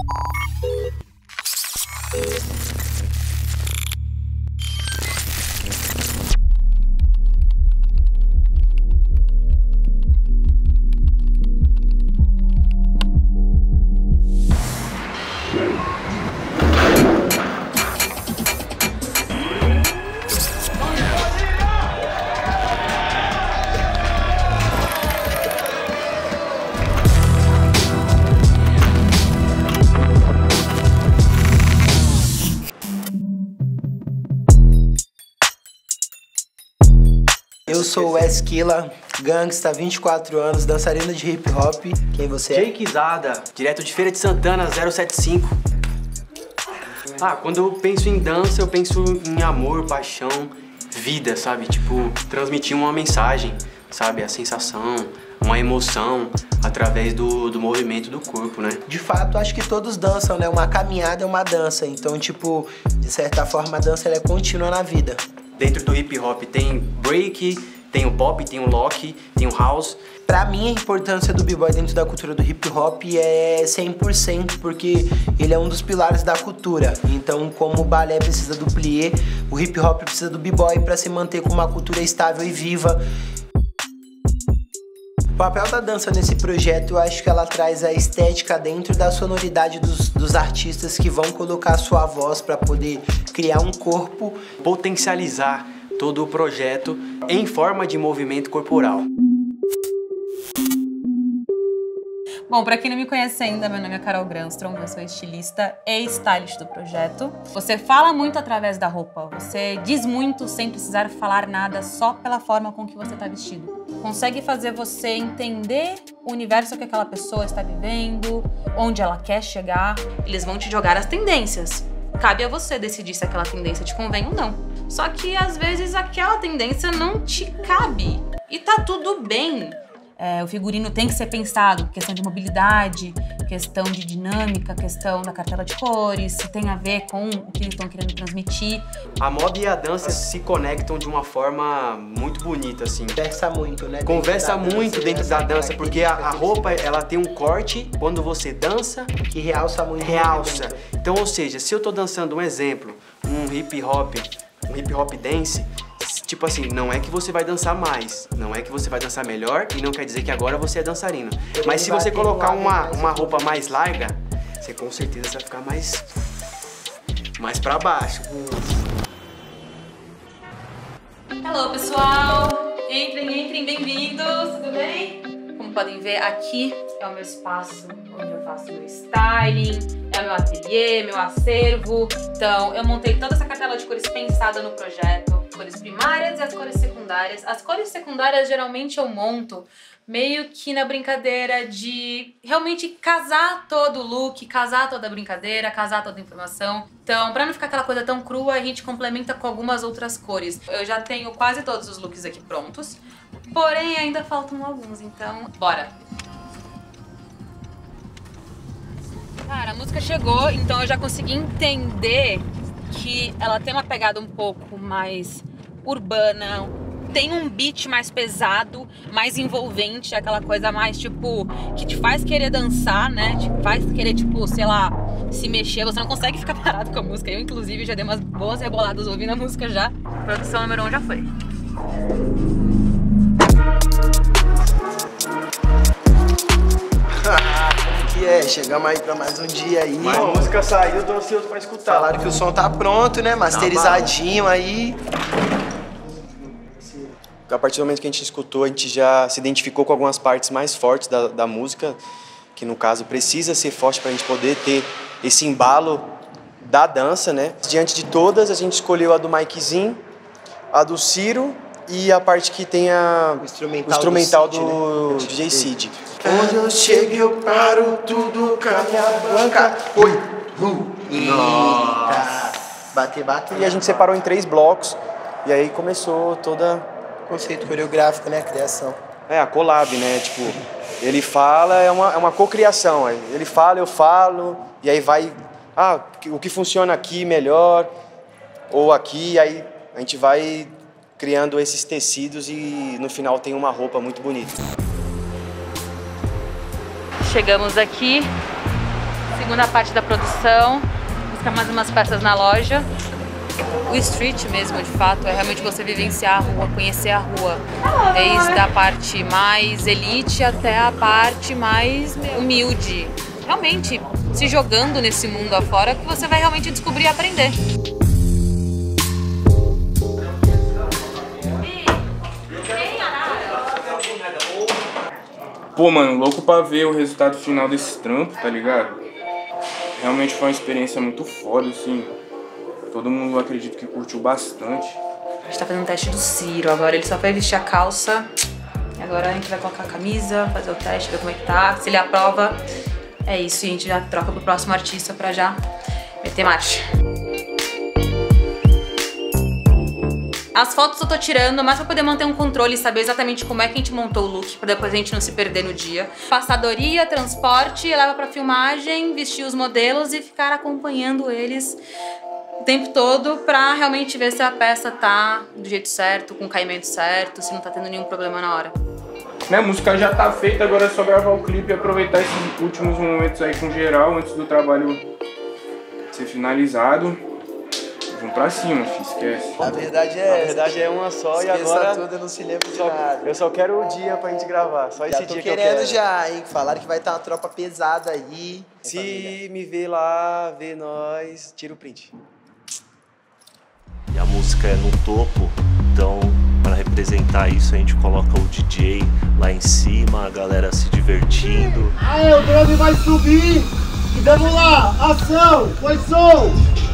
Eu sou o Esquila, gangsta, 24 anos, dançarina de hip hop. Quem você é? Jake Zada, direto de Feira de Santana, 075. Quando eu penso em dança, eu penso em amor, paixão, vida, sabe? Tipo, transmitir uma mensagem, sabe? A sensação, uma emoção através do movimento do corpo, né? De fato, acho que todos dançam, né? Uma caminhada é uma dança. Então, tipo, de certa forma, a dança ela é contínua na vida. Dentro do hip hop tem break, tem o pop, tem o lock, tem o house. Pra mim, a importância do b-boy dentro da cultura do hip hop é 100%, porque ele é um dos pilares da cultura. Então, como o balé precisa do plié, o hip hop precisa do b-boy pra se manter com uma cultura estável e viva. O papel da dança nesse projeto, eu acho que ela traz a estética dentro da sonoridade dos artistas que vão colocar a sua voz para poder criar um corpo. Potencializar todo o projeto em forma de movimento corporal. Bom, pra quem não me conhece ainda, meu nome é Carol Granstrom, eu sou estilista e stylist do projeto. Você fala muito através da roupa, você diz muito sem precisar falar nada, só pela forma com que você tá vestido. Consegue fazer você entender o universo que aquela pessoa está vivendo, onde ela quer chegar. Eles vão te jogar as tendências. Cabe a você decidir se aquela tendência te convém ou não. Só que às vezes aquela tendência não te cabe e tá tudo bem. O figurino tem que ser pensado, questão de mobilidade, questão de dinâmica, questão da cartela de cores, se tem a ver com o que eles estão querendo transmitir. A moda e a dança se conectam de uma forma muito bonita, assim. Conversa muito, né? Conversa muito dentro da dança, porque a roupa, ela tem um corte quando você dança. Que realça muito. Realça. Então, ou seja, se eu tô dançando um exemplo, um hip hop dance, tipo assim, não é que você vai dançar mais, não é que você vai dançar melhor e não quer dizer que agora você é dançarino. Mas se você colocar uma roupa mais larga, você com certeza vai ficar mais pra baixo. Hello, pessoal! Entrem, bem-vindos, tudo bem? Como podem ver, aqui é o meu espaço onde eu faço meu styling, é o meu ateliê, meu acervo. Então, eu montei toda essa cartela de cores pensada no projeto. Cores primárias e as cores secundárias. As cores secundárias geralmente eu monto meio que na brincadeira de realmente casar todo o look, casar toda a brincadeira, casar toda a informação. Então, pra não ficar aquela coisa tão crua, a gente complementa com algumas outras cores. Eu já tenho quase todos os looks aqui prontos, porém ainda faltam alguns, então bora! Cara, a música chegou, então eu já consegui entender que ela tem uma pegada um pouco mais urbana, tem um beat mais pesado, mais envolvente, aquela coisa mais, tipo, que te faz querer dançar, né? Te faz querer, tipo, sei lá, se mexer. Você não consegue ficar parado com a música. Eu, inclusive, já dei umas boas reboladas ouvindo a música já. Produção número 1 já foi. Chegamos aí pra mais um dia aí. Mas a música saiu, eu tô ansioso pra escutar. Falaram que o som tá pronto, né? Masterizadinho aí. A partir do momento que a gente escutou, a gente já se identificou com algumas partes mais fortes da música, que no caso precisa ser forte pra gente poder ter esse embalo da dança, né? Diante de todas, a gente escolheu a do Mikezinho, a do Ciro e a parte que tem o instrumental do DJ Cid. Onde eu chego eu paro tudo com a minha banca. Oi, nossa. Bater. E a gente separou em 3 blocos e aí começou toda... Conceito coreográfico, né? A criação. A collab, né? Tipo, ele fala, é uma cocriação. Ele fala, eu falo, e aí vai... o que funciona aqui melhor, ou aqui, aí a gente vai criando esses tecidos e no final tem uma roupa muito bonita. Chegamos aqui, Segunda parte da produção, buscar mais umas peças na loja. O street mesmo, de fato, é realmente você vivenciar a rua, conhecer a rua. Desde a parte mais elite até a parte mais humilde. Realmente, se jogando nesse mundo afora, que você vai realmente descobrir e aprender. Pô, mano, louco pra ver o resultado final desse trampo, tá ligado? Realmente foi uma experiência muito foda, assim. Todo mundo acredito que curtiu bastante. A gente tá fazendo o teste do Ciro, agora ele só vai vestir a calça. E agora a gente vai colocar a camisa, fazer o teste, ver como é que tá. Se ele aprova, é isso. E a gente já troca pro próximo artista pra já meter marcha. As fotos eu tô tirando, mas pra poder manter um controle e saber exatamente como é que a gente montou o look, pra depois a gente não se perder no dia. Passadoria, transporte, leva pra filmagem, vestir os modelos e ficar acompanhando eles o tempo todo pra realmente ver se a peça tá do jeito certo, com o caimento certo, se não tá tendo nenhum problema na hora. Né, a música já tá feita, agora é só gravar o clipe e aproveitar esses últimos momentos aí com geral, antes do trabalho ser finalizado. Vamos pra cima, filho, esquece. A verdade é uma só e esqueça agora tudo, eu não se lembra de nada. eu só quero o dia pra gente gravar, só esse Já tô dia que eu querendo quero. já, hein? Falaram que vai estar uma tropa pesada aí. Se me ver lá, ver nós, tira o print. E a música é no topo, então para representar isso a gente coloca o DJ lá em cima, a galera se divertindo. Aê, o drone vai subir! E vamos lá! Ação! Foi som!